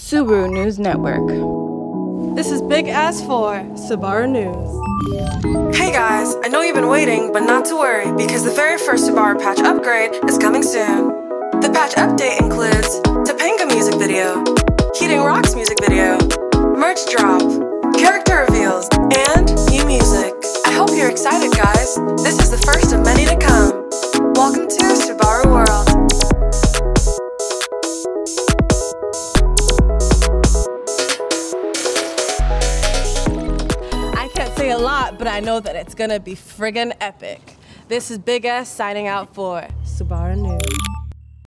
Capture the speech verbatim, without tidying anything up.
Subaru News Network. This is Big S for Subaru News. Hey guys, I know you've been waiting, but not to worry, because the very first Subaru patch upgrade is coming soon. The patch update includes Topanga music video, Heating Rocks music video, merch drop, character reveals, and new music. I hope you're excited, guys. This is the first of many to come. Welcome to Subaru World. I can't say a lot, but I know that it's gonna be friggin' epic. This is Big S signing out for Subaru News.